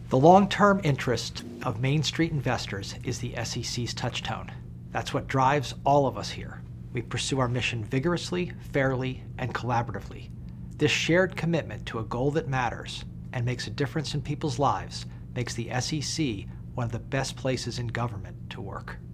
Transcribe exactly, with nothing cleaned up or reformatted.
The long-term interest of Main Street investors is the S E C's touchstone. That's what drives all of us here. We pursue our mission vigorously, fairly, and collaboratively. This shared commitment to a goal that matters and makes a difference in people's lives makes the S E C one of the best places in government to work.